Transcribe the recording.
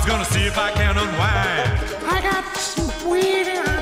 gonna see if I can unwind. I got some weed in